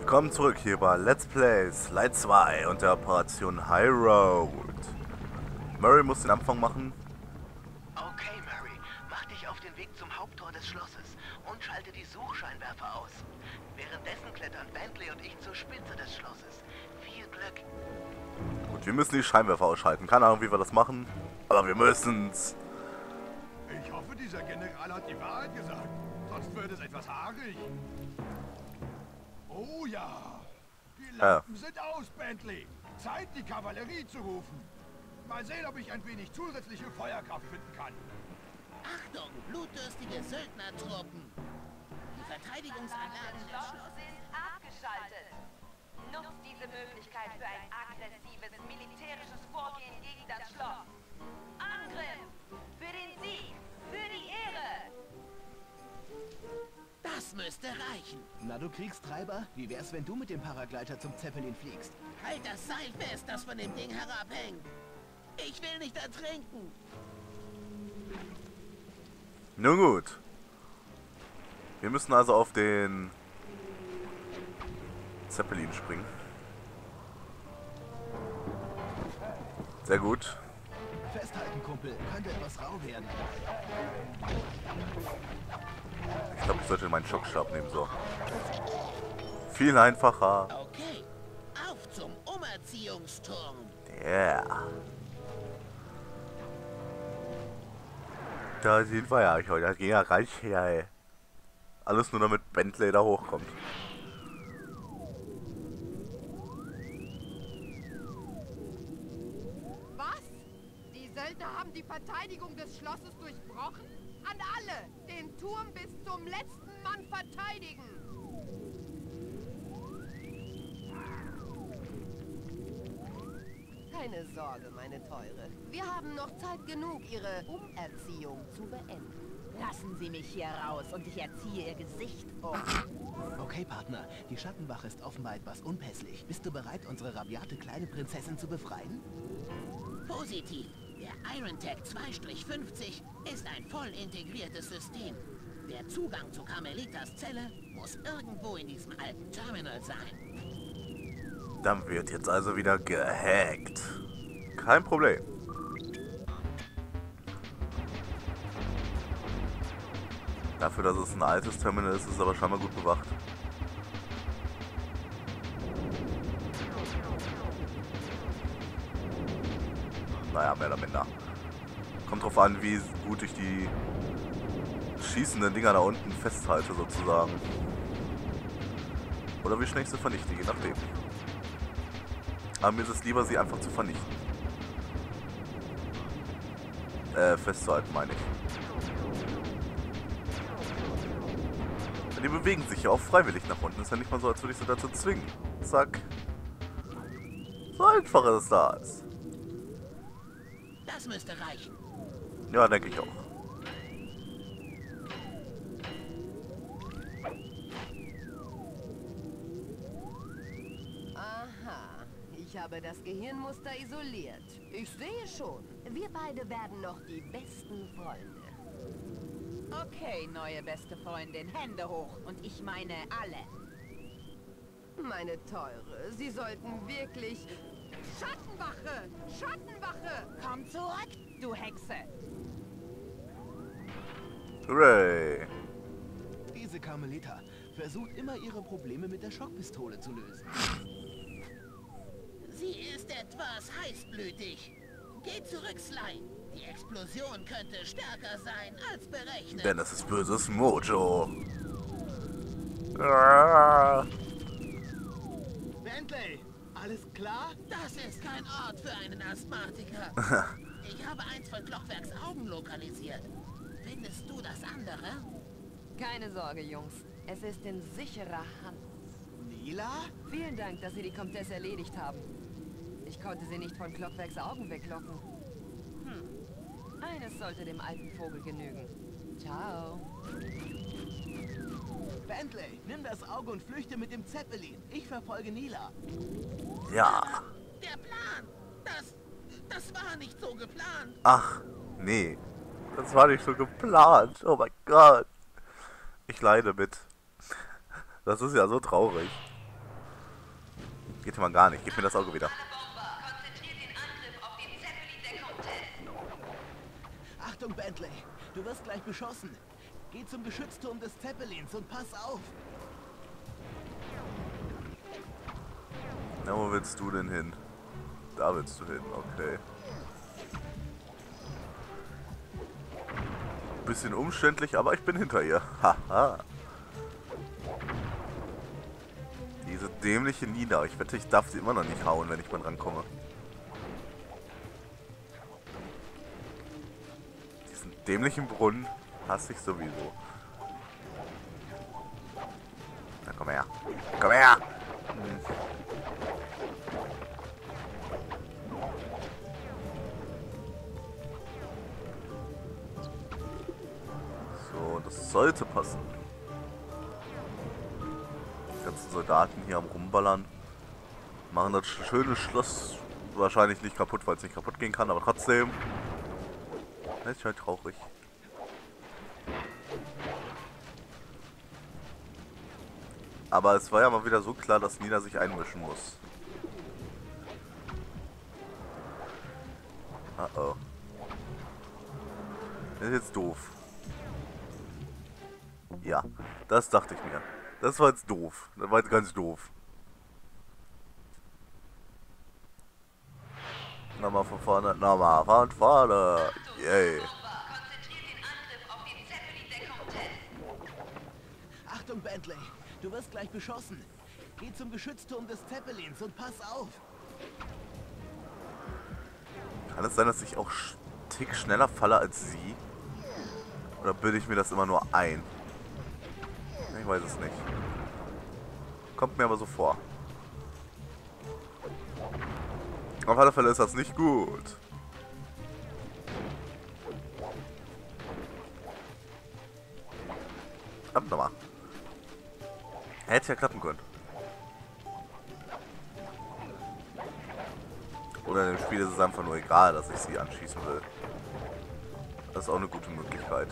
Willkommen zurück hier bei Let's Play Slide 2 und der Operation High Road. Murray muss den Anfang machen. Okay, Murray, mach dich auf den Weg zum Haupttor des Schlosses und schalte die Suchscheinwerfer aus. Währenddessen klettern Bentley und ich zur Spitze des Schlosses. Viel Glück. Gut, wir müssen die Scheinwerfer ausschalten. Keine Ahnung, wie wir das machen, aber wir müssen's. Ich hoffe, dieser General hat die Wahrheit gesagt. Sonst wird es etwas haarig. Oh ja. Die Lampen sind aus, Bentley. Zeit, die Kavallerie zu rufen. Mal sehen, ob ich ein wenig zusätzliche Feuerkraft finden kann. Achtung, blutdürstige Söldnertruppen. Die Verteidigungsanlagen des Schlosses ist abgeschaltet. Nutzt diese Möglichkeit für ein aggressives militärisches Vorgehen gegen das Schloss. Angriff! Für den Sieg! Für die Ehre! Das müsste reichen. Na du Kriegstreiber, wie wär's, wenn du mit dem Paragleiter zum Zeppelin fliegst? Halt das Seil fest, das von dem Ding herabhängt. Ich will nicht ertrinken. Nun gut. Wir müssen also auf den Zeppelin springen. Sehr gut. Festhalten, Kumpel, könnte etwas rau werden. Ich glaube, ich sollte meinen Schockstab nehmen, so. Viel einfacher. Okay, auf zum Umerziehungsturm. Yeah. Da sind wir ja heute. Das ging ja reich her, ey. Alles nur damit Bentley da hochkommt. Was? Die Söldner haben die Verteidigung des Schlosses durchbrochen? An alle! Den Turm bis zum letzten Mann verteidigen! Keine Sorge, meine Teure. Wir haben noch Zeit genug, Ihre Umerziehung zu beenden. Lassen Sie mich hier raus und ich erziehe Ihr Gesicht um. Okay, Partner, die Schattenwache ist offenbar etwas unpässlich. Bist du bereit, unsere rabiate kleine Prinzessin zu befreien? Positiv. Der IronTech 2-50 ist ein voll integriertes System. Der Zugang zu Carmelitas Zelle muss irgendwo in diesem alten Terminal sein. Dann wird jetzt also wieder gehackt. Kein Problem. Dafür, dass es ein altes Terminal ist, ist es aber scheinbar gut bewacht. Naja, mehr oder minder. Kommt drauf an, wie gut ich die schießenden Dinger da unten festhalte, sozusagen. Oder wie schnell ich sie vernichte, je nachdem. Aber mir ist es lieber, sie einfach zu vernichten. Festzuhalten, meine ich. Die bewegen sich ja auch freiwillig nach unten. Ist ja nicht mal so, als würde ich sie dazu zwingen. Zack. So einfach ist das. Das müsste reichen. Ja, denke ich auch. Aha, ich habe das Gehirnmuster isoliert. Ich sehe schon, wir beide werden noch die besten Freunde. Okay, neue beste Freundin, Hände hoch. Und ich meine alle. Meine Teure, Sie sollten wirklich... Schattenwache! Schattenwache! Komm zurück, du Hexe. Hooray. Diese Carmelita versucht immer, ihre Probleme mit der Schockpistole zu lösen. Sie ist etwas heißblütig. Geh zurück, Sly. Die Explosion könnte stärker sein als berechnet. Denn es ist böses Mojo. Ah. Bentley, alles klar? Das ist kein Ort für einen Asthmatiker. Ich habe eins von Clockwerks Augen lokalisiert. Findest du das andere? Keine Sorge, Jungs. Es ist in sicherer Hand. Nila? Vielen Dank, dass Sie die Comtesse erledigt haben. Ich konnte sie nicht von Clockwerks Augen weglocken. Eines sollte dem alten Vogel genügen. Ciao. Bentley, nimm das Auge und flüchte mit dem Zeppelin. Ich verfolge Nila. Ja. Der Plan! Das war nicht so geplant. Ach, nee. Das war nicht so geplant. Oh mein Gott. Ich leide mit. Das ist ja so traurig. Geht hier mal gar nicht. Gib mir das Auge wieder. Achtung, Bentley. Du wirst gleich beschossen. Geh zum Geschützturm des Zeppelins und pass auf. Na, wo willst du denn hin? Da willst du hin, okay. Bisschen umständlich, aber ich bin hinter ihr. Haha. Diese dämliche Nina. Ich wette, ich darf sie immer noch nicht hauen, wenn ich mal rankomme. Diesen dämlichen Brunnen hasse ich sowieso. Na, komm her. Komm her! So, das sollte passen. Die ganzen Soldaten hier am Rumballern machen das schöne Schloss wahrscheinlich nicht kaputt, weil es nicht kaputt gehen kann, aber trotzdem. Das ist halt traurig. Aber es war ja mal wieder so klar, dass Nina sich einmischen muss. Oh. Das ist jetzt doof. Ja, das dachte ich mir. Das war jetzt doof. Das war jetzt ganz doof. Nochmal von vorne. Nochmal von vorne. Yay. Achtung, Bentley. Du wirst gleich beschossen. Geh zum Geschützturm des Zeppelins und pass auf. Kann es sein, dass ich auch einen Tick schneller falle als sie? Oder bilde ich mir das immer nur ein? Ich weiß es nicht. Kommt mir aber so vor. Auf alle Fälle ist das nicht gut. Ab nochmal. Hätte ja klappen können. Oder in dem Spiel ist es einfach nur egal, dass ich sie anschießen will. Das ist auch eine gute Möglichkeit.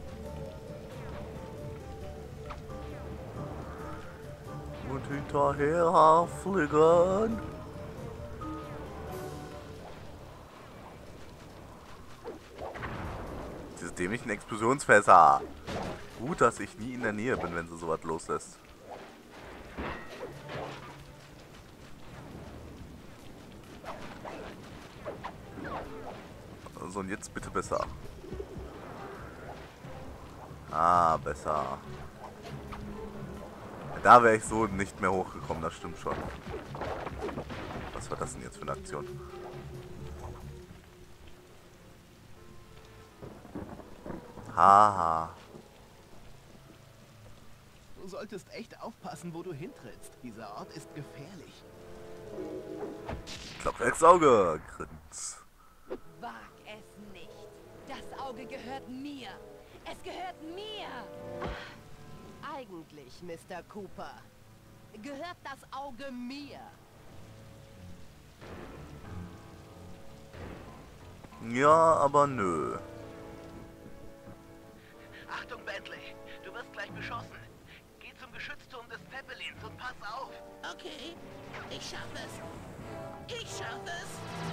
Und hinterher fliegen. Diese dämlichen Explosionsfässer. Gut, dass ich nie in der Nähe bin, wenn sie sowas loslässt. So, und jetzt bitte besser. Ah, besser. Da wäre ich so nicht mehr hochgekommen, das stimmt schon. Was war das denn jetzt für eine Aktion? Haha. Du solltest echt aufpassen, wo du hintrittst. Dieser Ort ist gefährlich. Klopfwerksauge, Grins. Wag es nicht. Das Auge gehört mir. Es gehört mir. Eigentlich, Mr. Cooper, gehört das Auge mir. Ja, aber nö. Achtung, Bentley. Du wirst gleich beschossen. Geh zum Geschützturm des Zeppelins und pass auf. Okay, ich schaffe es. Ich schaffe es.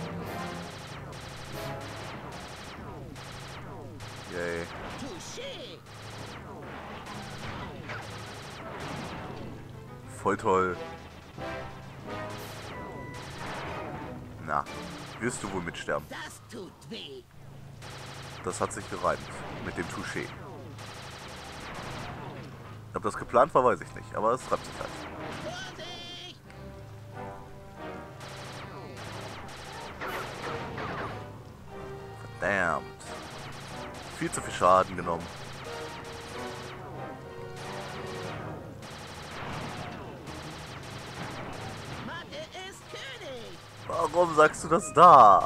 Yay. Touché. Voll toll. Na, wirst du wohl mitsterben? Das tut weh. Das hat sich gereimt mit dem Touché. Ob das geplant war, weiß ich nicht, aber es reimt sich halt. Vorsicht! Verdammt. Viel zu viel Schaden genommen. Mathe ist König. Warum sagst du das da?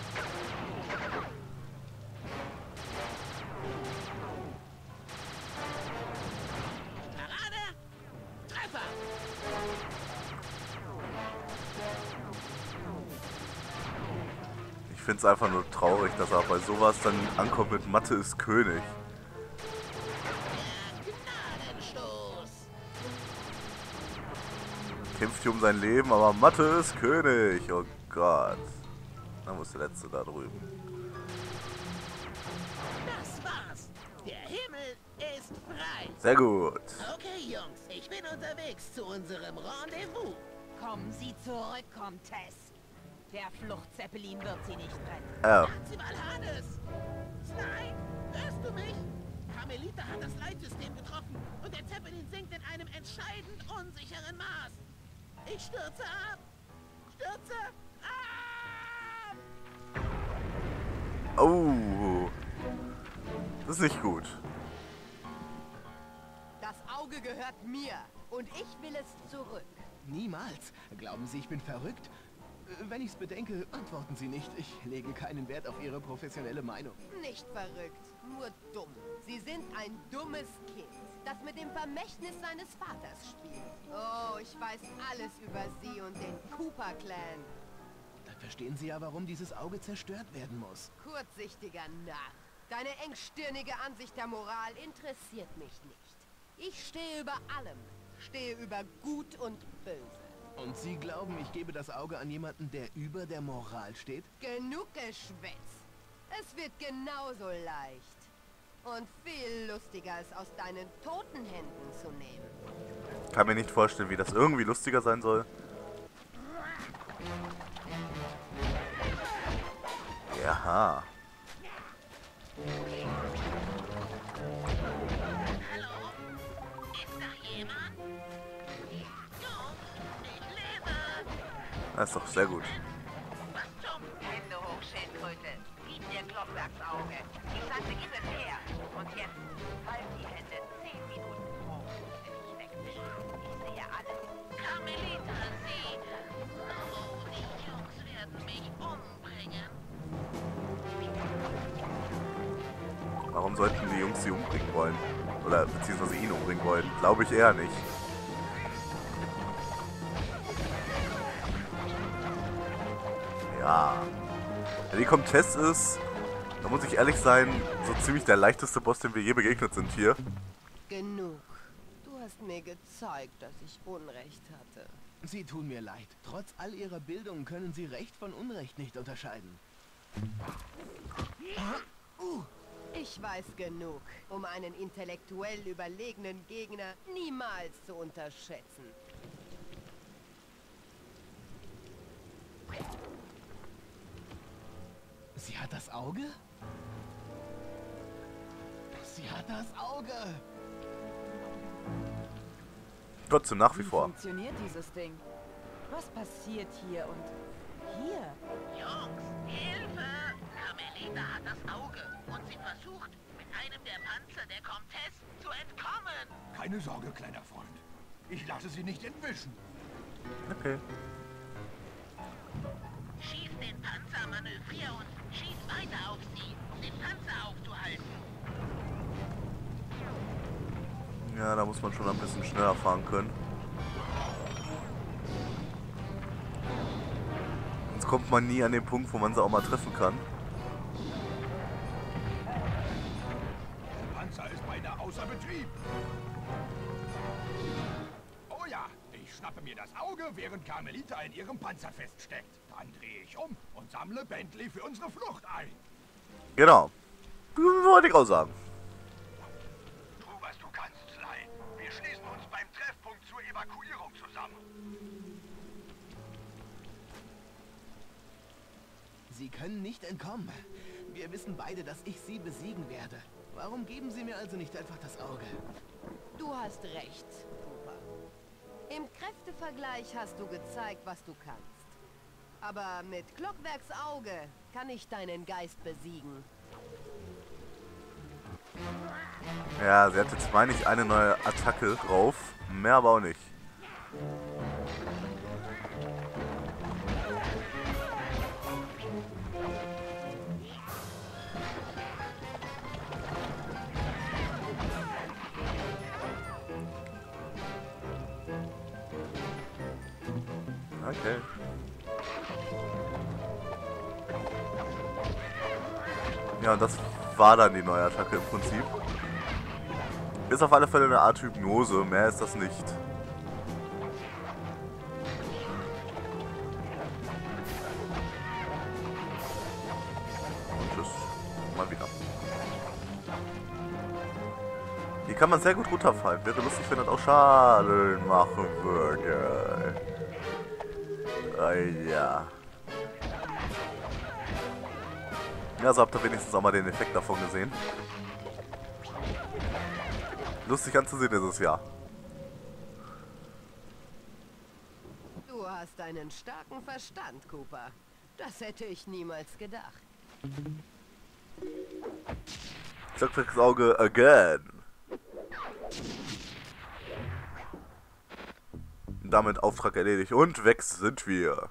Parade. Treffer. Ich finde es einfach nur traurig, dass er bei sowas dann ankommt mit Mathe ist König. Der Gnadenstoß. kämpft hier um sein Leben, aber Mathe ist König. Oh Gott. Dann muss der Letzte da drüben. Das war's. Der Himmel ist frei. Sehr gut. Okay, Jungs, ich bin unterwegs zu unserem Rendezvous. Kommen Sie zurück, Comtesse. Der Fluchtzeppelin wird Sie nicht retten. Oh. Sie mal Hades. Nein, hörst du mich? Carmelita hat das Leitsystem getroffen und der Zeppelin sinkt in einem entscheidend unsicheren Maß. Ich stürze ab. Stürze ab. Oh. Das ist nicht gut. Das Auge gehört mir und ich will es zurück. Niemals. Glauben Sie, ich bin verrückt? Wenn ich's bedenke, antworten Sie nicht. Ich lege keinen Wert auf Ihre professionelle Meinung. Nicht verrückt, nur dumm. Sie sind ein dummes Kind, das mit dem Vermächtnis seines Vaters spielt. Oh, ich weiß alles über Sie und den Cooper-Clan. Dann verstehen Sie ja, warum dieses Auge zerstört werden muss. Kurzsichtiger Narr. Deine engstirnige Ansicht der Moral interessiert mich nicht. Ich stehe über allem. Stehe über Gut und Böse. Und Sie glauben, ich gebe das Auge an jemanden, der über der Moral steht? Genug Geschwätz. Es wird genauso leicht. Und viel lustiger, es aus deinen toten Händen zu nehmen. Kann mir nicht vorstellen, wie das irgendwie lustiger sein soll. Ja. Hallo? Ist da jemand? Jungs, ich lebe. Das ist doch sehr gut. Was zum? Hände hoch, Schildkröte. Gib dir Glockwerksauge. Die Schande gibt es her. Und jetzt halt die Hände 10 Minuten hoch. Ich wegwischen. Ich sehe alles. Carmelita, sie. Oh, die Jungs werden mich umbringen. Warum sollten die Jungs sie umbringen wollen? Oder beziehungsweise ihn umbringen wollen? Glaube ich eher nicht. Ja. Die Comtesse ist, da muss ich ehrlich sein, so ziemlich der leichteste Boss, dem wir je begegnet sind hier. Genug. Du hast mir gezeigt, dass ich Unrecht hatte. Sie tun mir leid. Trotz all Ihrer Bildung können Sie Recht von Unrecht nicht unterscheiden. Ich weiß genug, um einen intellektuell überlegenen Gegner niemals zu unterschätzen. Sie hat das Auge? Sie hat das Auge! Trotzdem nach wie Wie vor. funktioniert dieses Ding? Was passiert hier und hier? Jungs, Hilfe! Carmelita hat das Auge und sie versucht, mit einem der Panzer der Comtesse zu entkommen. Keine Sorge, kleiner Freund. Ich lasse sie nicht entwischen. Okay. Schieß den Panzer, manövrier und schieß weiter auf sie, um den Panzer aufzuhalten. Ja, da muss man schon ein bisschen schneller fahren können. Sonst kommt man nie an den Punkt, wo man sie auch mal treffen kann. Der Panzer ist beinahe außer Betrieb. Oh ja, ich schnappe mir das Auge, während Carmelita in ihrem Panzer feststeckt. Dann drehe ich um und sammle Bentley für unsere Flucht ein. Genau. Wollte ich auch sagen. Tu, was du kannst, Sly. Wir schließen uns beim Treffpunkt zur Evakuierung zusammen. Sie können nicht entkommen. Wir wissen beide, dass ich Sie besiegen werde. Warum geben Sie mir also nicht einfach das Auge? Du hast recht, Cooper. Im Kräftevergleich hast du gezeigt, was du kannst. Aber mit Clockwerks Auge kann ich deinen Geist besiegen. Ja, sie hat jetzt, meine ich, eine neue Attacke drauf. Mehr aber auch nicht. Okay. Ja, und das war dann die neue Attacke im Prinzip. Ist auf alle Fälle eine Art Hypnose, mehr ist das nicht. kann man sehr gut runterfallen. Wäre lustig, wenn das auch Schaden machen würde. Ja. Ja, so habt ihr wenigstens auch mal den Effekt davon gesehen. Lustig anzusehen ist es ja. Du hast einen starken Verstand, Cooper. Das hätte ich niemals gedacht. Clockwerks Auge again. Damit Auftrag erledigt und weg sind wir.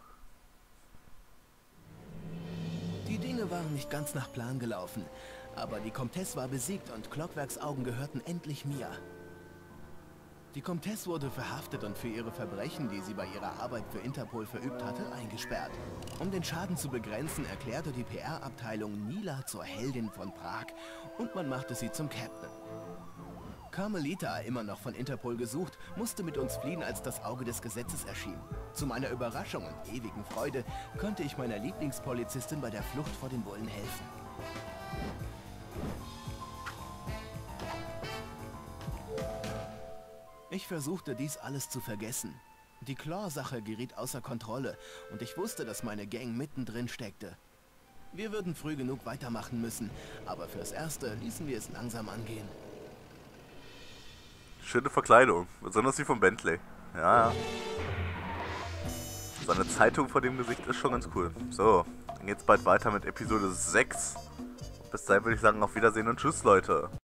Die Dinge waren nicht ganz nach Plan gelaufen, aber die Comtesse war besiegt und Clockwerks Augen gehörten endlich mir. Die Comtesse wurde verhaftet und für ihre Verbrechen, die sie bei ihrer Arbeit für Interpol verübt hatte, eingesperrt. Um den Schaden zu begrenzen, erklärte die PR-Abteilung Nila zur Heldin von Prag und man machte sie zum Captain. Carmelita, immer noch von Interpol gesucht, musste mit uns fliehen, als das Auge des Gesetzes erschien. Zu meiner Überraschung und ewigen Freude konnte ich meiner Lieblingspolizistin bei der Flucht vor den Bullen helfen. Ich versuchte dies alles zu vergessen. Die Claw-Sache geriet außer Kontrolle und ich wusste, dass meine Gang mittendrin steckte. Wir würden früh genug weitermachen müssen, aber fürs Erste ließen wir es langsam angehen. Schöne Verkleidung, besonders die von Bentley. Ja. So eine Zeitung vor dem Gesicht ist schon ganz cool. So, dann geht's bald weiter mit Episode 6. Bis dahin würde ich sagen, auf Wiedersehen und tschüss, Leute.